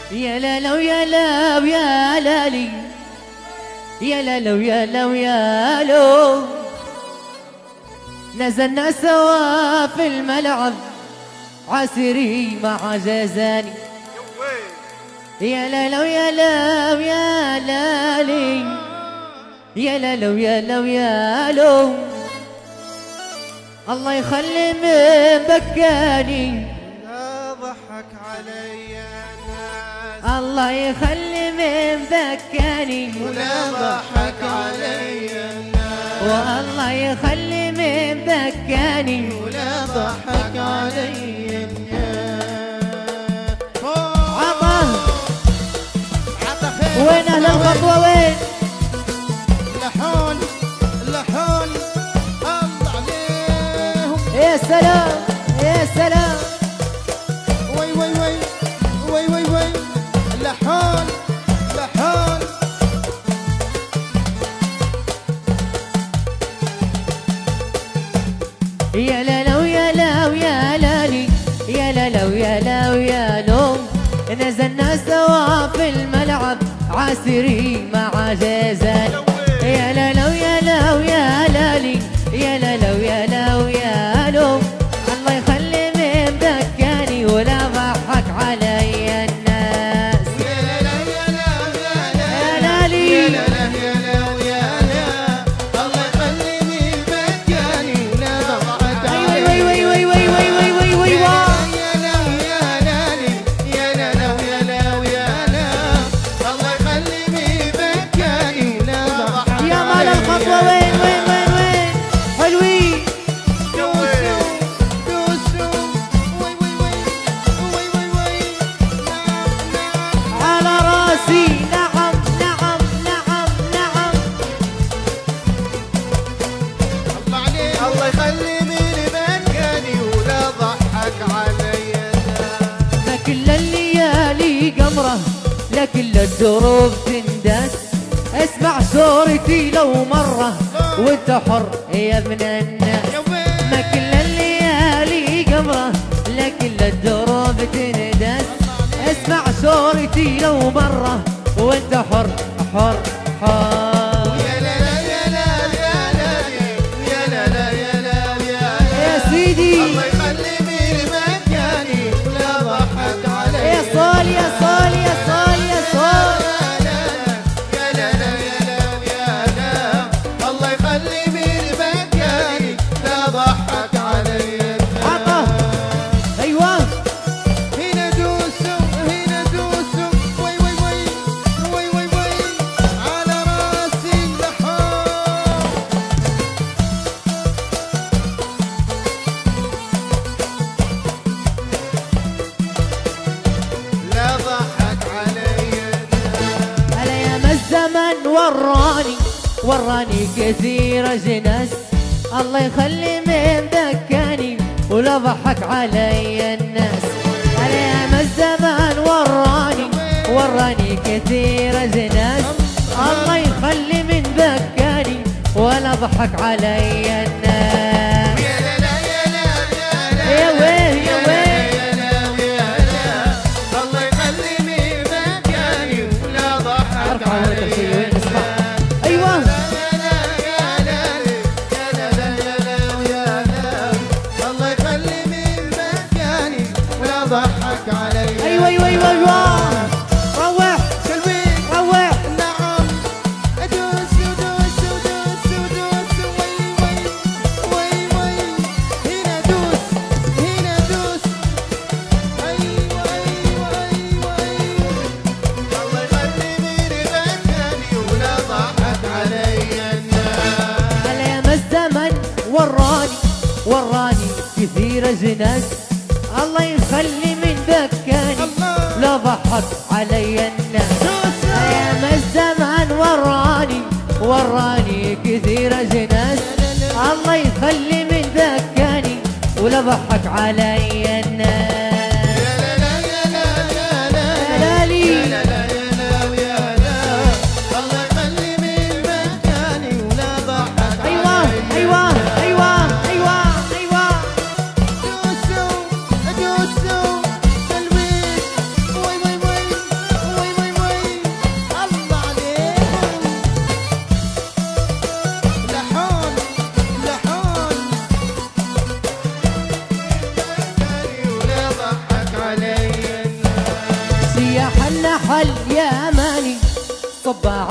يا لا ويا لا ويا لالي، يا لا ويا لا ويا لو، نزلنا سوا في الملعب عسيري مع جازاني. يا لا ويا لا ويا لالي، يا لا ويا لا ويا لو، الله يخلي من بكاني لا ضحك علي الناس، الله يخلي من بكاني ولا ضحك علي الناس، والله يخلي من بكاني ولا ضحك علي الناس. عطا وين اهل الخطوه وين؟ لحون لحون الله عليهم. يا سلام يا سلام. وي وي وي وي وي وي لحون لحون. يا لا ويا لا ويا لالي، يا لا ويا لا ويا لو، نزلنا سوا في الملعب عسيري مع جازان. يا لا ويا لا ويا لالي، يا لا ويا لا ويا لو، الله يخلي من بكاني ولا ضحك علي الناس. يا لا يا لا يا لالي، يا لا يا لا يا لا، الله يخليني بكاني ولا ضحك علي. وي وي وي وي وي وي وي وي يا لا يا لالي، يا لا يا لا يا لا، الله يخليني بكاني ولا ضحك علي. يا مال الخطوة وين وين وين وين حلوين. دوسوا دوسوا وي وي وي وي وي وي. نعم نعم على راسي نعم نعم نعم نعم. الله عليك، الله يخلي من بكاني ولا ضحك علي الناس. ما كل الليالي قمرة، لا كل الدروب تنداس، اسمع صورتي لو مرة وانت حر يا ابن الناس. يا وين ما كل الليالي قمرة، لا كل الدروب تنداس، اسمع صورتي لو مرة وانت حر حر حر. يا لا يا لا يا لا يا لا يا لا يا يا سيدي الله يخلي من بكاني ولا ضحك علي. يا صال يا صال يا صال يا صال. يا لا يا لا يا لا، الله يخلي من بكاني لا ضحك علي. عطا ايوه. هنا دوسوا هنا دوسوا وي وي وي وي وي وي على راسي لحون. لا ضحك علي هلا يا ما الزمن وراني كثير جناس، الله يخلي من بكاني ولا ضحك علي الناس. هلا يا ما الزمن وراني كثير جناس، الله يخلي من بكاني ولا ضحك علي الناس. يا لا لا يا لا يا لا يا وين يا وين. يا لا يا لا، الله يخلي من بكاني ولا ضحك ارفع علي. وين وين اسمع. ايوه الله يخلي من بكاني ولا ضحك علي. ايوه ايوه ايوه ايوه. روح قلبي روح. نعم دوس دوس دوس دوس وي وي وي وي. هنا دوس هنا دوس. ايوه ايوه ايوه ايوه. الله يخلي من بكاني ولا ضحك علي الناس. هلا يا ما الزمن وراني كثير جناس، الله يخلي من بكاني لا ضحك علي الناس. يا ما الزمن وراني كثير جناس، الله يخلي من بكاني ولا ضحك علي الناس. يا لا يا لا يا لا يا لالي. يا لا يا لا يا لا، الله يخلي من بكاني ولا ضحك ايوه علي. ايوه ايوه ايوه ايوه. دوسوا دوسوا قلبي وي وي وي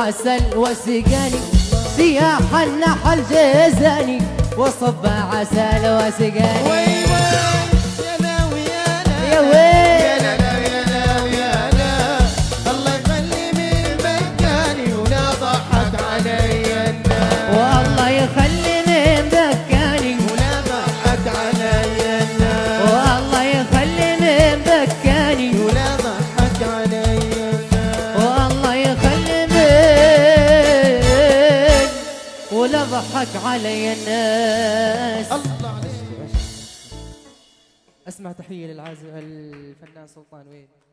عسل وسقاني سياح النحل جازاني وصب عسل وسقاني يا لا ويا لا يا ويل يا لا ويا لا ويا لا الله يخلي من بكاني ولا ضحك علي الناس والله يخلي من بكاني ولا ضحك علي الناس والله يخلي من بكاني ولا ضحك علي الناس والله يخلي من ولا ضحك علي الناس. الله عليك. اسمع تحيه للعازف الفنان سلطان وين